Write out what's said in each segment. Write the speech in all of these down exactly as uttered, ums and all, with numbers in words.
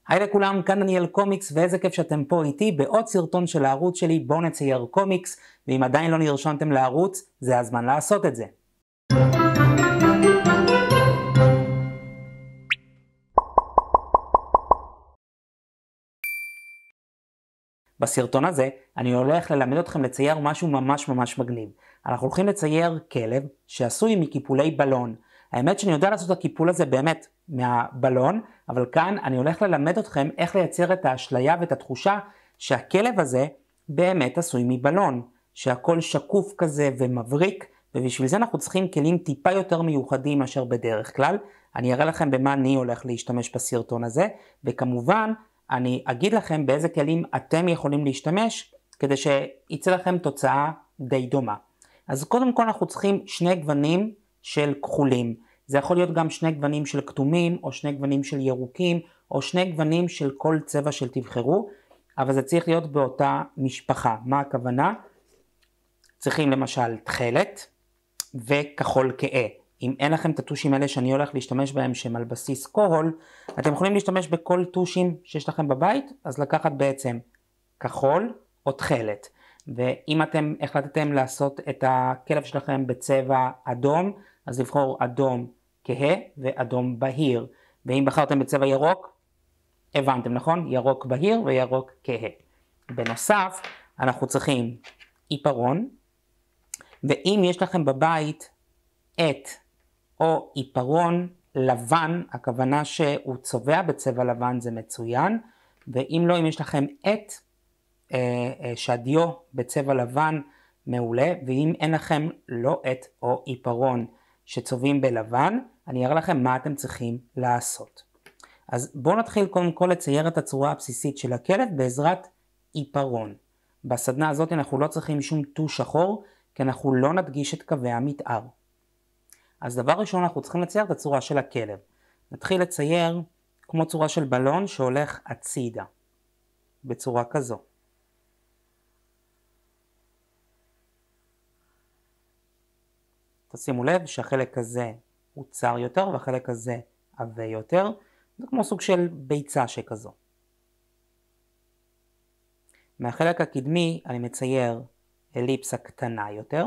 היי לכולם, כאן דניאל קומיקס, ואיזה כיף שאתם פה איתי בעוד סרטון של הערוץ שלי, בואו נצייר קומיקס, ואם עדיין לא נרשמתם לערוץ, זה הזמן לעשות את זה. בסרטון הזה אני הולך ללמד אתכם לצייר משהו ממש ממש מגניב. אנחנו הולכים לצייר כלב שעשוי מקיפולי בלון. האמת שאני יודע לעשות את הקיפול הזה באמת מהבלון, אבל כאן אני הולך ללמד אתכם איך לייצר את האשליה ואת התחושה שהכלב הזה באמת עשוי מבלון, שהכל שקוף כזה ומבריק, ובשביל זה אנחנו צריכים כלים טיפה יותר מיוחדים מאשר בדרך כלל. אני אראה לכם במה אני הולך להשתמש בסרטון הזה, וכמובן אני אגיד לכם באיזה כלים אתם יכולים להשתמש כדי שיצא לכם תוצאה די דומה. אז קודם כל אנחנו צריכים שני גוונים של כחולים. זה יכול להיות גם שני גוונים של כתומים, או שני גוונים של ירוקים, או שני גוונים של כל צבע של תבחרו, אבל זה צריך להיות באותה משפחה. מה הכוונה? צריכים למשל תכלת וכחול כהה. אם אין לכם את הטושים האלה שאני הולך להשתמש בהם שהם על בסיס כהול, אתם יכולים להשתמש בכל טושים שיש לכם בבית, אז לקחת בעצם כחול או תכלת. ואם אתם החלטתם לעשות את הכלב שלכם בצבע אדום, אז לבחור אדום כהה ואדום בהיר. ואם בחרתם בצבע ירוק, הבנתם נכון? ירוק בהיר וירוק כהה. בנוסף, אנחנו צריכים עיפרון, ואם יש לכם בבית עט או עיפרון לבן, הכוונה שהוא צובע בצבע לבן, זה מצוין. ואם לא, אם יש לכם עט אה, אה, שדיו בצבע לבן, מעולה. ואם אין לכם לא עט או עיפרון שצובעים בלבן, אני אראה לכם מה אתם צריכים לעשות. אז בואו נתחיל קודם כל לצייר את הצורה הבסיסית של הכלב בעזרת עיפרון. בסדנה הזאת אנחנו לא צריכים שום טוש שחור, כי אנחנו לא נדגיש את קווי המתאר. אז דבר ראשון אנחנו צריכים לצייר את הצורה של הכלב. נתחיל לצייר כמו צורה של בלון שהולך הצידה, בצורה כזו. תשימו לב שהחלק הזה הוא צר יותר והחלק הזה עבה יותר. זה כמו סוג של ביצה שכזו. מהחלק הקדמי אני מצייר אליפסה קטנה יותר,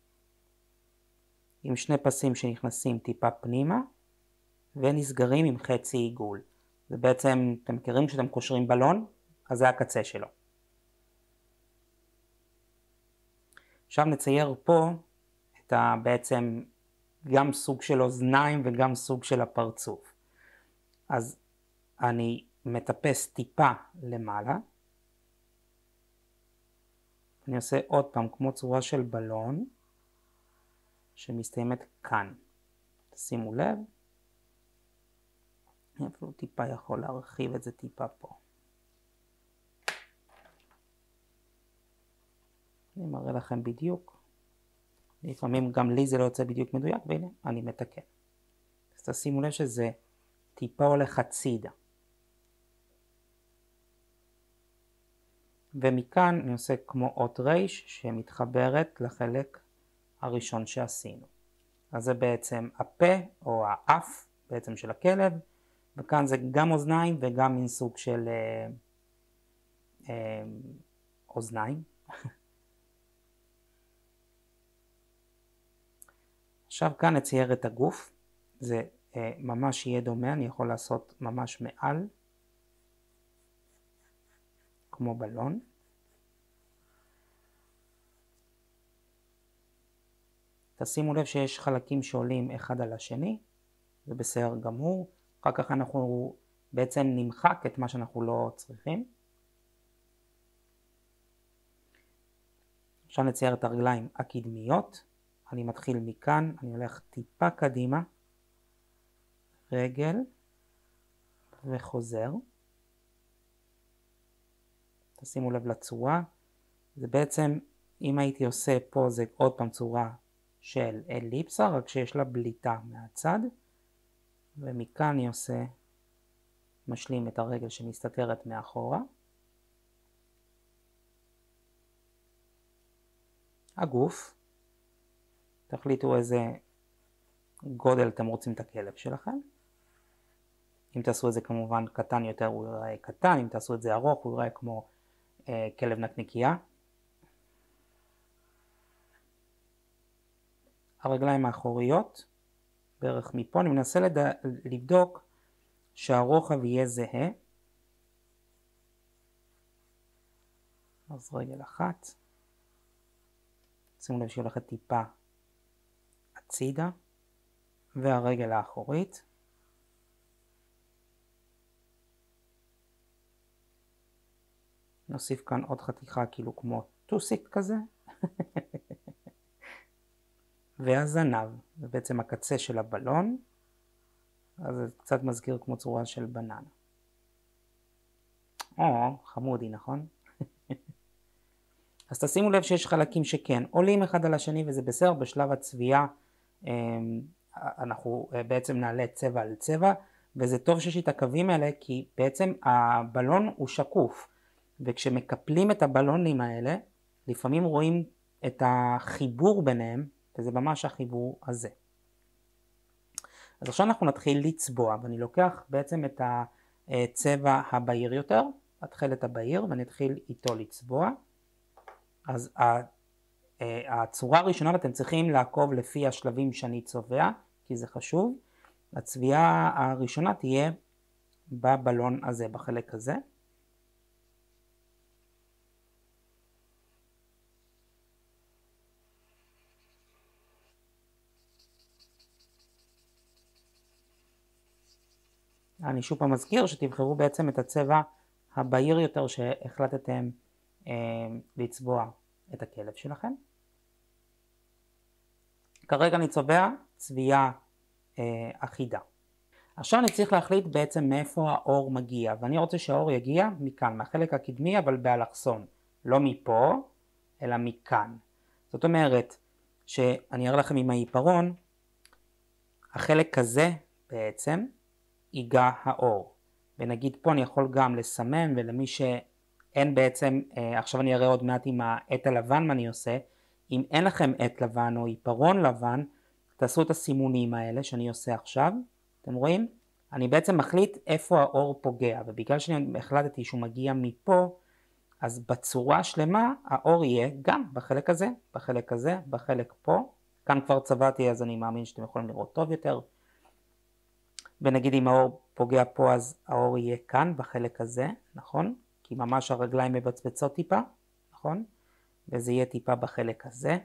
עם שני פסים שנכנסים טיפה פנימה ונסגרים עם חצי עיגול. זה בעצם, אתם מכירים שאתם קושרים בלון, אז זה הקצה שלו. עכשיו נצייר פה את ה, בעצם גם סוג של אוזניים וגם סוג של הפרצוף. אז אני מטפס טיפה למעלה. אני עושה עוד פעם כמו צורה של בלון שמסתיימת כאן. תשימו לב. אני אפילו טיפה יכול להרחיב את זה טיפה פה. אני מראה לכם בדיוק. לפעמים גם לי זה לא יוצא בדיוק מדויק, והנה אני מתקן. אז תשימו לב שזה טיפה הולך הצידה. ומכאן אני עושה כמו אות רייש שמתחברת לחלק הראשון שעשינו. אז זה בעצם הפה או האף בעצם של הכלב, וכאן זה גם אוזניים וגם מין סוג של אה, אה, אוזניים. עכשיו כאן נצייר את הגוף, זה אה, ממש יהיה דומה, אני יכול לעשות ממש מעל, כמו בלון. תשימו לב שיש חלקים שעולים אחד על השני, זה בסדר גמור. אחר כך אנחנו בעצם נמחק את מה שאנחנו לא צריכים. עכשיו נצייר את הרגליים הקדמיות. אני מתחיל מכאן, אני הולך טיפה קדימה, רגל וחוזר. תשימו לב לצורה. זה בעצם, אם הייתי עושה פה, זה עוד פעם צורה של אליפסה, רק שיש לה בליטה מהצד. ומכאן אני עושה, משלים את הרגל שמסתתרת מאחורה. הגוף, תחליטו איזה גודל אתם רוצים את הכלב שלכם. אם תעשו את זה כמובן קטן יותר הוא ייראה קטן, אם תעשו את זה ארוך הוא ייראה כמו אה, כלב נקניקייה. הרגליים האחוריות, בערך מפה, אני מנסה לד... לבדוק שהרוחב יהיה זהה. אז רגל אחת. שימו לב שהיא הולכת טיפה הצידה. והרגל האחורית. נוסיף כאן עוד חתיכה כאילו כמו טוסיק כזה. והזנב, זה בעצם הקצה של הבלון. אז זה קצת מזכיר כמו צורה של בננה. או, חמודי, נכון? אז תשימו לב שיש חלקים שכן עולים אחד על השני וזה בסדר. בשלב הצביעה אנחנו בעצם נעלה צבע על צבע, וזה טוב שיש את הקווים האלה כי בעצם הבלון הוא שקוף, וכשמקפלים את הבלונים האלה לפעמים רואים את החיבור ביניהם, וזה ממש החיבור הזה. אז עכשיו אנחנו נתחיל לצבוע, ואני לוקח בעצם את הצבע הבהיר יותר, התחלת הבהיר, ואני אתחיל איתו לצבוע. אז הצורה הראשונה, ואתם צריכים לעקוב לפי השלבים שאני צובע, כי זה חשוב. הצביעה הראשונה תהיה בבלון הזה, בחלק הזה. אני שוב פעם מזכיר שתבחרו בעצם את הצבע הבהיר יותר שהחלטתם אה, לצבוע את הכלב שלכם. כרגע אני צובע צביעה אה, אחידה. עכשיו אני צריך להחליט בעצם מאיפה האור מגיע, ואני רוצה שהאור יגיע מכאן, מהחלק הקדמי אבל באלכסון, לא מפה אלא מכאן. זאת אומרת שאני אראה לכם עם העיפרון, החלק הזה בעצם ייגע האור, ונגיד פה אני יכול גם לסמן, ולמי שאין בעצם, אה, עכשיו אני אראה עוד מעט עם העט הלבן מה אני עושה. אם אין לכם עט לבן או עיפרון לבן, תעשו את הסימונים האלה שאני עושה עכשיו. אתם רואים? אני בעצם מחליט איפה האור פוגע, ובגלל שאני החלטתי שהוא מגיע מפה, אז בצורה שלמה האור יהיה גם בחלק הזה, בחלק הזה, בחלק פה. כאן כבר צבעתי אז אני מאמין שאתם יכולים לראות טוב יותר. ונגיד אם האור פוגע פה אז האור יהיה כאן בחלק הזה, נכון? כי ממש הרגליים מבצבצות טיפה, נכון? וזה יהיה טיפה בחלק הזה.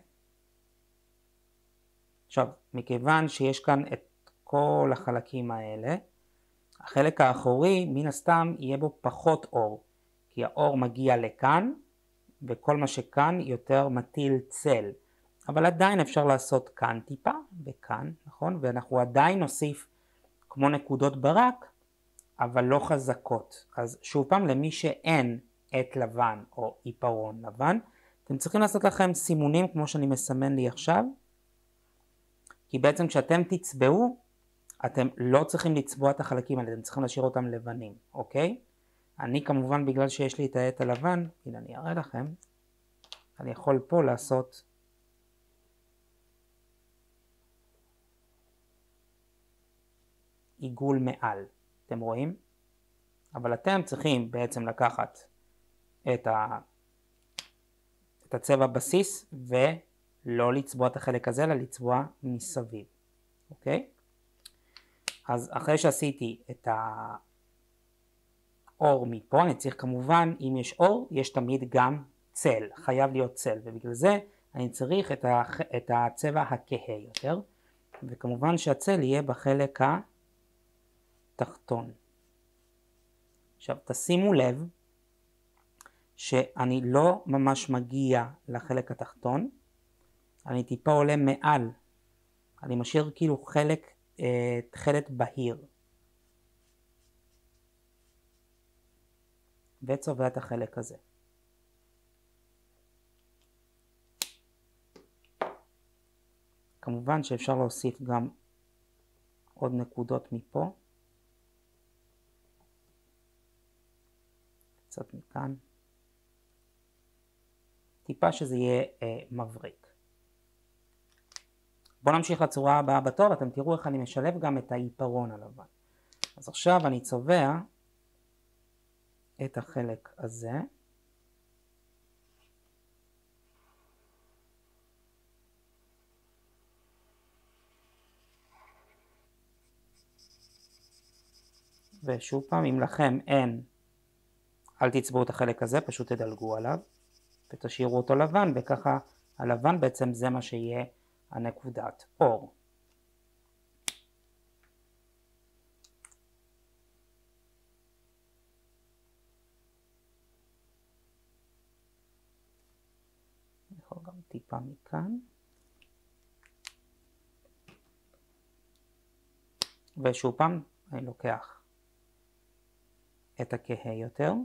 עכשיו, מכיוון שיש כאן את כל החלקים האלה, החלק האחורי מן הסתם יהיה בו פחות אור, כי האור מגיע לכאן, וכל מה שכאן יותר מטיל צל. אבל עדיין אפשר לעשות כאן טיפה, וכאן, נכון? ואנחנו עדיין נוסיף כמו נקודות ברק, אבל לא חזקות. אז שוב פעם, למי שאין עט לבן או עיפרון לבן, אתם צריכים לעשות לכם סימונים כמו שאני מסמן לי עכשיו, כי בעצם כשאתם תצבעו, אתם לא צריכים לצבוע את החלקים האלה, אתם צריכים להשאיר אותם לבנים, אוקיי? אני כמובן בגלל שיש לי את העט הלבן, הנה אני אראה לכם, אני יכול פה לעשות עיגול מעל, אתם רואים? אבל אתם צריכים בעצם לקחת את, ה... את הצבע בסיס ולא לצבוע את החלק הזה, אלא לצבוע מסביב, אוקיי? אז אחרי שעשיתי את האור מפה, אני צריך כמובן, אם יש אור, יש תמיד גם צל, חייב להיות צל, ובגלל זה אני צריך את, ה... את הצבע הכהה יותר, וכמובן שהצל יהיה בחלק ה... תחתון. עכשיו תשימו לב שאני לא ממש מגיע לחלק התחתון, אני טיפה עולה מעל, אני משאיר כאילו חלק, אה, תחלת בהיר, וצובע את החלק הזה. כמובן שאפשר להוסיף גם עוד נקודות מפה, קצת מכאן, טיפה שזה יהיה אה, מבריק. בואו נמשיך לצורה הבאה בתור, אתם תראו איך אני משלב גם את העיפרון הלבן. אז עכשיו אני צובע את החלק הזה. ושוב פעם, אם לכם אין, אל תצבעו את החלק הזה, פשוט תדלגו עליו ותשאירו אותו לבן, וככה הלבן בעצם זה מה שיהיה הנקודת אור. אני יכול גם טיפה מכאן. ושוב פעם, אני לוקח את הכהה יותר,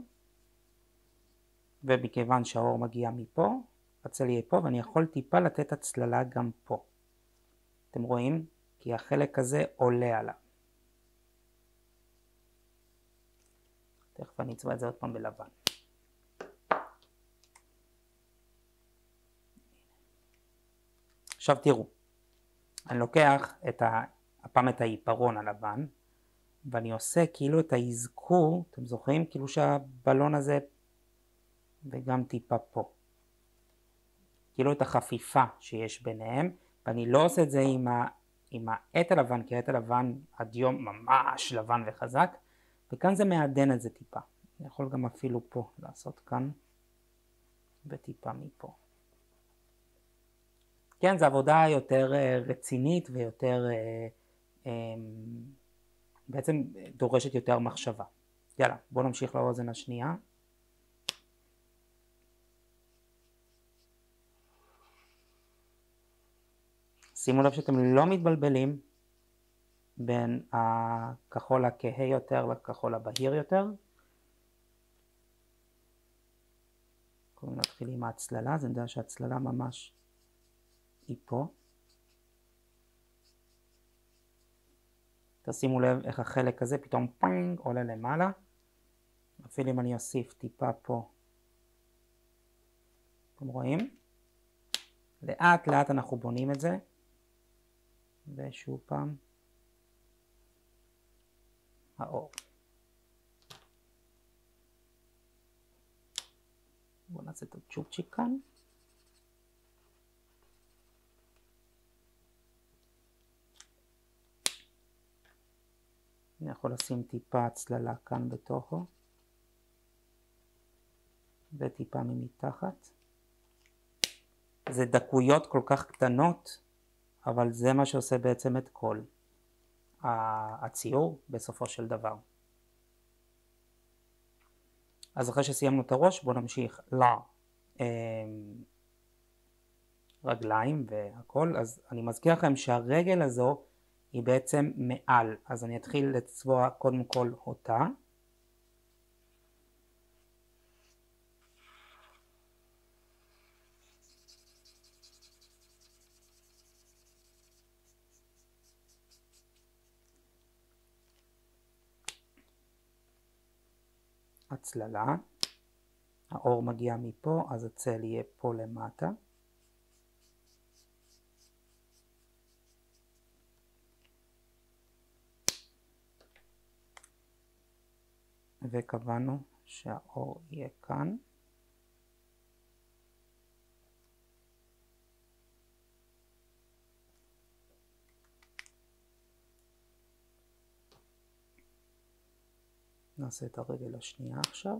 ומכיוון שהאור מגיע מפה, הצל יהיה פה, ואני יכול טיפה לתת הצללה גם פה. אתם רואים? כי החלק הזה עולה עליו. תכף אני אצבע את זה עוד פעם בלבן. עכשיו תראו, אני לוקח את ה... הפעם את העיפרון הלבן, ואני עושה כאילו את האזכור, אתם זוכרים? כאילו שהבלון הזה, וגם טיפה פה. כאילו את החפיפה שיש ביניהם, ואני לא עושה את זה עם, ה... עם העט הלבן, כי העט הלבן הדיום ממש לבן וחזק, וכאן זה מעדן את זה טיפה. אני יכול גם אפילו פה לעשות כאן, וטיפה מפה. כן, זו עבודה יותר רצינית ויותר, בעצם דורשת יותר מחשבה. יאללה, בואו נמשיך לאוזן השנייה. שימו לב שאתם לא מתבלבלים בין הכחול הכהה יותר לכחול הבהיר יותר. קודם נתחיל עם ההצללה, אז אני יודע שההצללה ממש היא פה. תשימו לב איך החלק הזה פתאום פינג עולה למעלה. אפילו אם אני אוסיף טיפה פה. אתם רואים? לאט לאט אנחנו בונים את זה. ושוב פעם. האור. בואו נעשה את הצ'ופצ'יק כאן. אני יכול לשים טיפה הצללה כאן בתוכו. וטיפה ממתחת. זה דקויות כל כך קטנות, אבל זה מה שעושה בעצם את כל הציור בסופו של דבר. אז אחרי שסיימנו את הראש, בואו נמשיך לרגליים והכל. אז אני מזכיר לכם שהרגל הזו היא בעצם מעל, אז אני אתחיל לצבוע קודם כל אותה. הצללה, האור מגיע מפה, אז הצל יהיה פה למטה. וקבענו שהאור יהיה כאן. נעשה את הרגל השנייה עכשיו.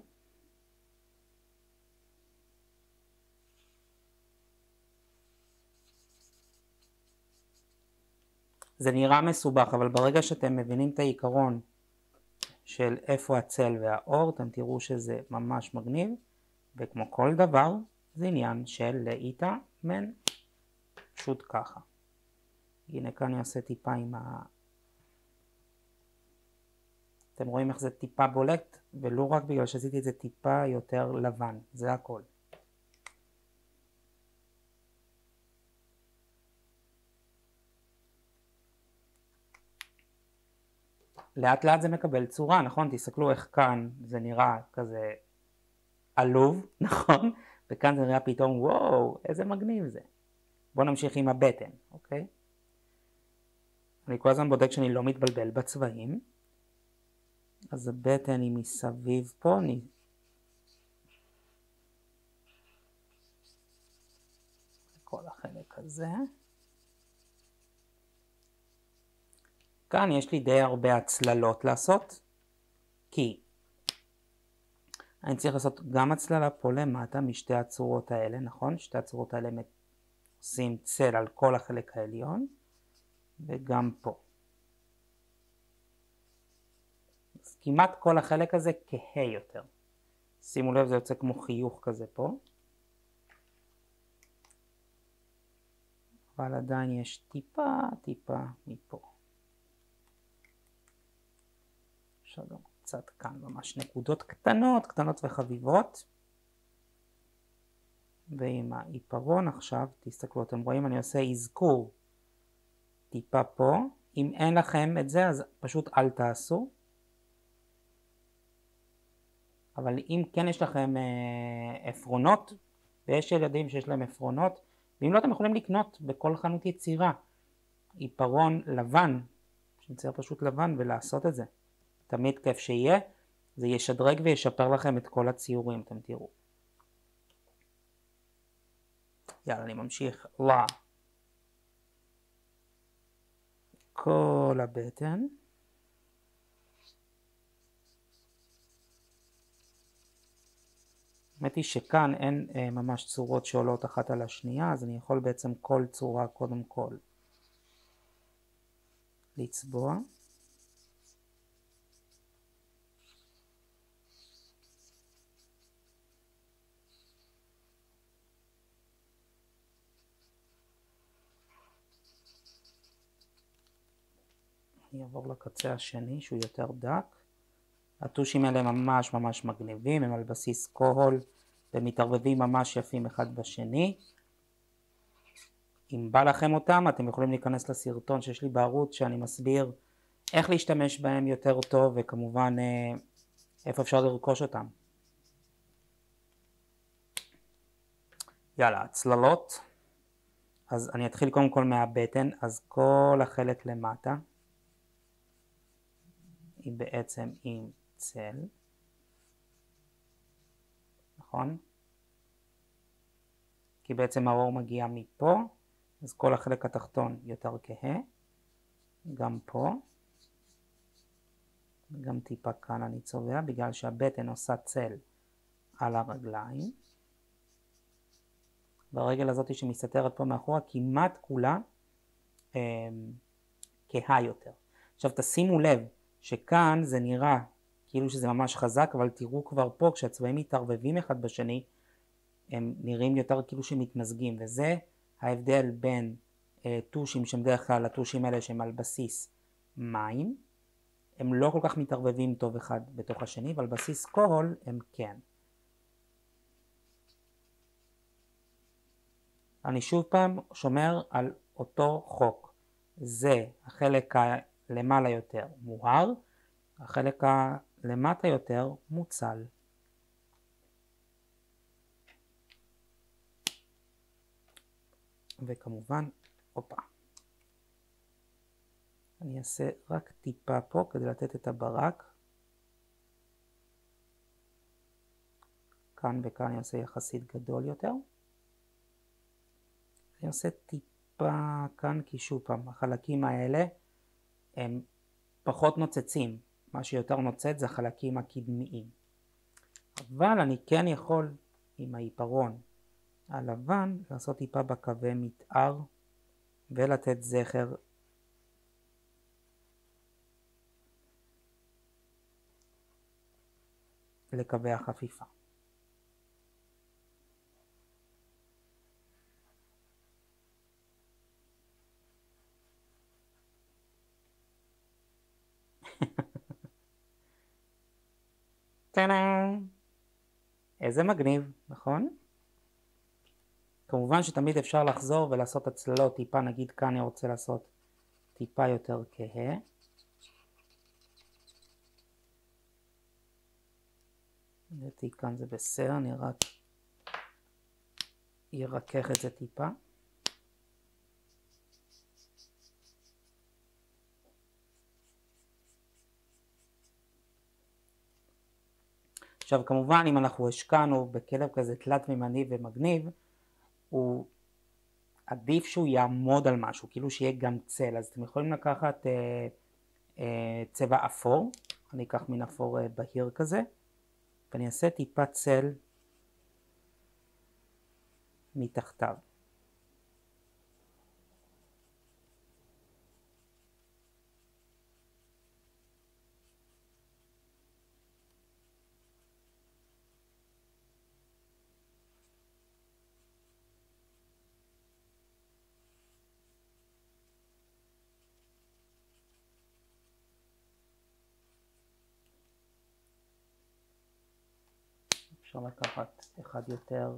זה נראה מסובך, אבל ברגע שאתם מבינים את העיקרון של איפה הצל והאור, אתם תראו שזה ממש מגניב, וכמו כל דבר, זה עניין של להתאמן. פשוט ככה. הנה כאן אני אעשה טיפה עם ה... אתם רואים איך זה טיפה בולט, ולא רק בגלל שעשיתי את זה טיפה יותר לבן, זה הכל. לאט לאט זה מקבל צורה, נכון? תסתכלו איך כאן זה נראה כזה עלוב, נכון? וכאן זה נראה פתאום, וואו, איזה מגניב זה. בואו נמשיך עם הבטן, אוקיי? אני כל הזמן בודק שאני לא מתבלבל בצבעים. אז הבטן היא מסביב פה, אני... כל החלק הזה. כאן יש לי די הרבה הצללות לעשות, כי אני צריך לעשות גם הצללה פה למטה משתי הצורות האלה, נכון? שתי הצורות האלה עושים צל על כל החלק העליון, וגם פה. אז כמעט כל החלק הזה כהה יותר. שימו לב, זה יוצא כמו חיוך כזה פה. אבל עדיין יש טיפה, טיפה מפה. אפשר גם קצת כאן, ממש נקודות קטנות, קטנות וחביבות. ועם העיפרון עכשיו, תסתכלו, אתם רואים, אני עושה אזכור טיפה פה. אם אין לכם את זה, אז פשוט אל תעשו. אבל אם כן יש לכם אה, עפרונות, ויש ילדים שיש להם עפרונות, ואם לא, אתם יכולים לקנות בכל חנות יצירה עיפרון לבן, שמצייר פשוט לבן, ולעשות את זה. תמיד כיף שיהיה, זה ישדרג וישפר לכם את כל הציורים, אתם תראו. יאללה, אני ממשיך ל... כל הבטן. האמת היא שכאן אין אה, ממש צורות שעולות אחת על השנייה, אז אני יכול בעצם כל צורה קודם כל לצבוע. אני אעבור לקצה השני שהוא יותר דק. הטושים האלה ממש ממש מגניבים, הם על בסיס כהול ומתערבבים ממש יפים אחד בשני. אם בא לכם אותם, אתם יכולים להיכנס לסרטון שיש לי בערוץ שאני מסביר איך להשתמש בהם יותר טוב, וכמובן איפה אפשר לרכוש אותם. יאללה, הצללות. אז אני אתחיל קודם כל מהבטן, אז כל החלק למטה היא בעצם עם צל, נכון? כי בעצם האור מגיע מפה, אז כל החלק התחתון יותר כהה, גם פה, וגם טיפה כאן אני צובע, בגלל שהבטן עושה צל על הרגליים. והרגל הזאת שמסתתרת פה מאחורה, כמעט כולה אה, כהה יותר. עכשיו תשימו לב, שכאן זה נראה כאילו שזה ממש חזק, אבל תראו כבר פה, כשהצבעים מתערבבים אחד בשני, הם נראים יותר כאילו שמתמזגים, וזה ההבדל בין אה, טושים שהם דרך כלל הטושים האלה שהם על בסיס מים, הם לא כל כך מתערבבים טוב אחד בתוך השני, ועל בסיס כהול הם כן. אני שוב פעם שומר על אותו חוק, זה החלק למעלה יותר מואר, החלק למטה יותר מוצל. וכמובן, אופה. אני אעשה רק טיפה פה כדי לתת את הברק. כאן וכאן אני אעשה יחסית גדול יותר. אני אעשה טיפה כאן, כי שוב פעם, החלקים האלה הם פחות נוצצים. מה שיותר נוצץ זה החלקים הקדמיים. אבל אני כן יכול עם העיפרון הלבן לעשות טיפה בקווי מתאר ולתת זכר לקווי החפיפה. טאנאם! איזה מגניב, נכון? כמובן שתמיד אפשר לחזור ולעשות הצללות טיפה, נגיד כאן אני רוצה לעשות טיפה יותר כהה. נראיתי כאן זה בסדר, אני רק ירקח את זה טיפה. עכשיו כמובן אם אנחנו השקענו בכלב כזה תלת מימדי ומגניב, הוא עדיף שהוא יעמוד על משהו, כאילו שיהיה גם צל. אז אתם יכולים לקחת אה, אה, צבע אפור, אני אקח מין אפור אה, בהיר כזה, ואני אעשה טיפה צל מתחתיו. אפשר לקחת אחד יותר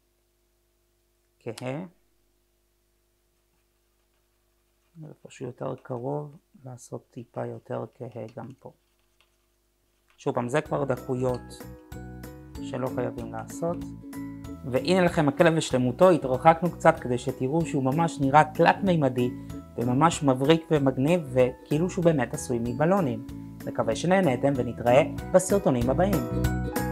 כהה, ואיפה שהוא יותר קרוב לעשות טיפה יותר כהה גם פה. שוב פעם, זה כבר דקויות שלא חייבים לעשות. והנה לכם הכלב לשלמותו, התרחקנו קצת כדי שתראו שהוא ממש נראה תלת מימדי וממש מבריק ומגניב, וכאילו שהוא באמת עשוי מבלונים. מקווה שנהנתם ונתראה בסרטונים הבאים.